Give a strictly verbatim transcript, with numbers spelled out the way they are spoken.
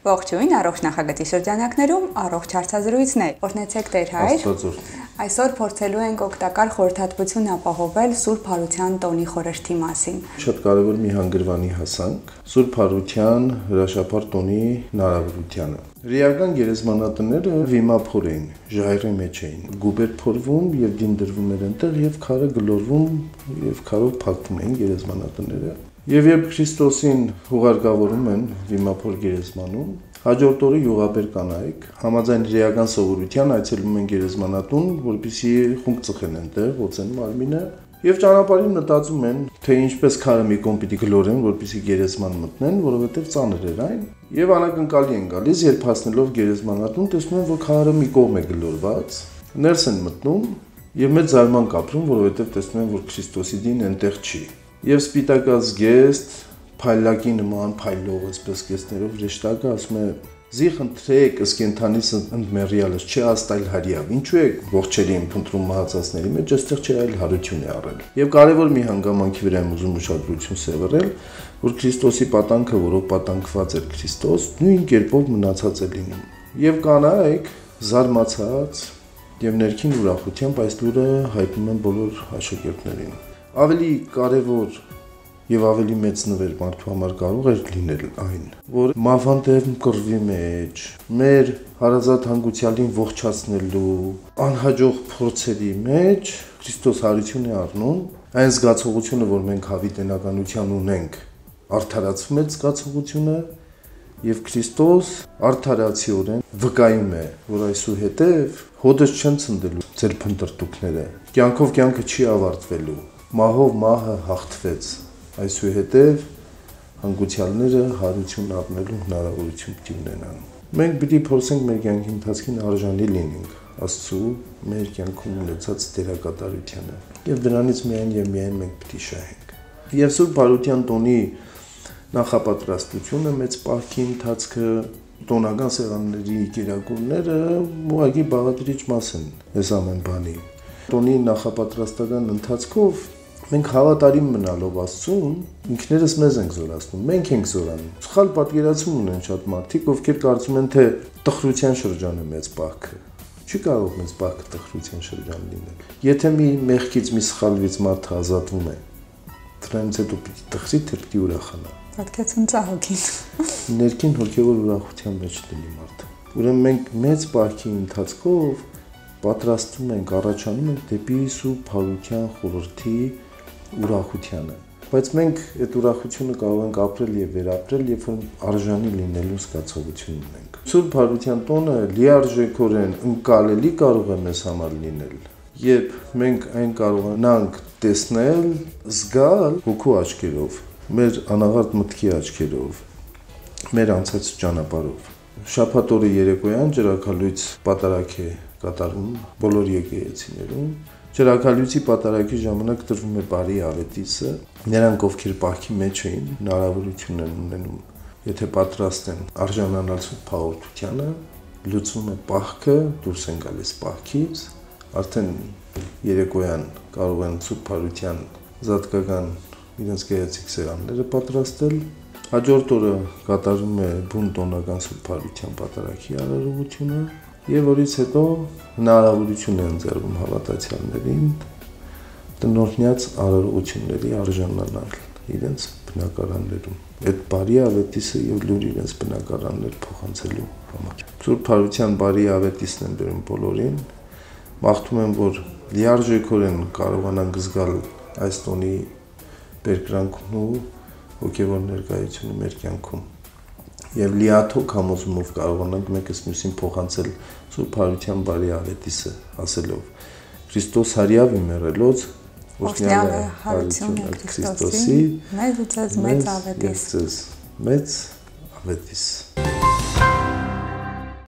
Ողջույն, առողջ նախագծի շրջանակներում առողջ հարցազրույցներ։ Օրհնեցեք Տեր Հայր։ Այսօր փորձելու ենք օգտակար խորհրդատվություն ապահովել Սուրբ Հարության տոնի խորհրդի մասին։ Շատ կարևոր մի հանգրվանի հասանք Սուրբ Հարության հրաշափառ տոնի հնարավորությանը։ Ռիական գերեզմանատները վիմափոր էին, ժայռի մեջ էին, գուբեր փորվում եւ դին դրվում էր այնտեղ եւ քարը գլորվում եւ քարով փակվում էին գերեզմանատները։ Եվ երբ Քրիստոսին հուղարկավորում են վիմափոր գերեզմանում, հաջորդ օրը յուղաբեր կանայք համաձայն ռիական սովորության այցելում են գերեզմանատուն, որպեսզի խունկ ծխեն այնտեղ, ոցեն մարմինը, եւ ճանապարհին մտածում են, թե ինչպես քարը մի կողմ պիտի գլորեն, որպեսզի գերեզման մտնեն, որովհետեւ ծանր էր այն, եւ անակնկալի են գալիս, երբ հասնելով գերեզմանատուն, տեսնում են, որ քարը մի կողմ է գլորված, ներս են մտնում եւ մեծ զարմանք ապրում, որովհետեւ տեսնում են, որ Քրիստոսի դին այնտեղ չի։ Եվ սպիտակած գեստ, փայլակի նման փայլող այսպես գեստներով ռեշտակը ասում է. «Զի խնդրեք ըստ կենթանիս ընդմեռյալս չի աստայլ հարիավ, ինչու է ողջերի փնտրում մահացածների մեջ, այստեղ չէ այլ հարություն է առել»։ Եվ կարևոր մի հանգամանքի վրա եմ ուզում ուշադրություն սևեռել, որ Քրիստոսի պատանքը, որով պատանքված էր Քրիստոս, նույն կերպով մնացած է լինում։ Եվ կանայք զարմացած եւ ներքին ուրախությամբ այս լուրը հայտնում են բոլոր աշակերտներին։ Ավելի կարևոր եւ ավելի մեծ նվեր մարդու համար կարող էր լինել այն, որ մավանդև կռվի մեջ, մեր հարազատ հանգուցյալին ողջացնելու անհաջող փորձերի մեջ Քրիստոս հարություն է առնում, այն զգացողությունը, որ մենք հավիտենականության ունենք, արդարացվում է զգացողությունը եւ Քրիստոս արդարացիորեն վկայում է, որ այսուհետեւ հոդս չեն ցնդելու ձեր փնտրտուքները, կյանքով կյանքը չի ավարտվելու, մահով մահը հաղթվեց, այսուհետև հանգուցյալները հարություն առնելու հնարավորություն պիտի ունենան։ Մենք պիտի փորձենք մեր կյանքի ընթացքին արժանի լինենք Աստծու մեր կյանքում ունեցած դերակատարությանը եւ դրանից միայն եւ միայն մենք պիտի շահենք։ Եվ Սուրբ Հարության տոնի նախապատրաստությունը մեծ պահքի ընթացքը տոնական սեղանների կերակուրները ուղղակի բաղադրիչ մաս են այս ամեն բանի։ Տոնի նախապատրաստական ընթացքով մենք հավատարիմ մնալով Աստծուն, ինքներս մեզ ենք զորացնում, մենք ենք զորանում։ Սխալ պատկերացում ունեն շատ մարդիկ, ովքեր կարծում են, թե տխրության շրջան է մեծ պահքը։ Չի կարող մեծ պահքը տխրության շրջան լինել։ Եթե մի մեղքից, մի սխալվից մարդը ազատվում է, դրանից հետո պիտի տխրի, թե պիտի ուրախանա։ Պետք է ցնծահոգին։ Ներքին հոգևոր ուրախության մեջ լինի մարդը։ Ուրեմն մենք մեծ պահքի ընթացքով պատրաստվում ենք, առաջանում ենք դեպի Սուրբ Հարության խորհրդի ուրախությանը, բայց մենք այդ ուրախությունը կարող ենք ապրել եւ վերապրել, երբ որ արժանի լինելու զգացողություն ունենք։ Սուրբ Հարության տոնը լիարժեքորեն ընկալելի կարող է մեզ համար լինել, երբ մենք այն կարողանանք տեսնել, զգալ հոգու աչքերով, մեր անաղարտ մտքի աչքերով, մեր անցած ճանապարհով։ Շաբաթ օրը երեկոյան ջրաքալույց պատարագ է կատարում բոլոր եկեղեցիներում։ Ջրաքալույցի պատարագի ժամանակ տրվում է բարի ավետիսը, նրանք ովքեր պահքի մեջ էին, հնարավորություն են ունենում, եթե պատրաստ են արժանանալ Սուրբ Հաղորդությանը, լուծվում է պահքը, դուրս են գալիս պահքից, արդեն երեկոյան կարող են Սուրբ Հարության զատկական իրենց գեղեցիկ սեղանները պատրաստել։ Հաջորդ օրը կատարվում է բուն տոնական Սուրբ Հարության պատարագի արարողությունը եւ որից հետո հնարավորություն է ընձեռվում հավատացյալներին տնօրինած արարողությունների արժանանալ իրենց բնակարաններում։ Այդ բարի ավետիսը եւ լուր իրենց բնակարաններ փոխանցելու համար։ Սուրբ Հարության բարի ավետիսն են բերում բոլորին։ Մաղթում եմ, որ լիարժեքորեն կարողանանք զգալ այս տոնի բերկրանքն ու հոգևոր ներկայությունը մեր կյանքում։ Եվ լիաթոք համոզումով կարողանանք մեկս մյուսին փոխանցել Սուրբ Հարության բարի ավետիսը, ասելով. Քրիստոս հարյավ իմերելոց, Օշնյալ է հարությունը Քրիստոսի, մեծ ու մեծ ավետիս։ Մեծ ավետիս։